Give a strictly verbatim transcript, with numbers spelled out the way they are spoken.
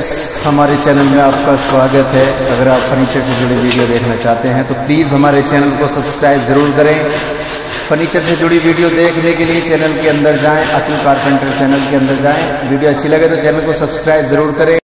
Guys, हमारे channel में आपका स्वागत है। अगर आप फर्नीचर से जुड़ी वीडियो देखना चाहते हैं तो प्लीज़ हमारे चैनल को सब्सक्राइब ज़रूर करें। फर्नीचर से जुड़ी वीडियो देखने के लिए चैनल के अंदर जाएं, अतुल कारपेंटर चैनल के अंदर जाएं। वीडियो अच्छी लगे तो चैनल को सब्सक्राइब ज़रूर करें।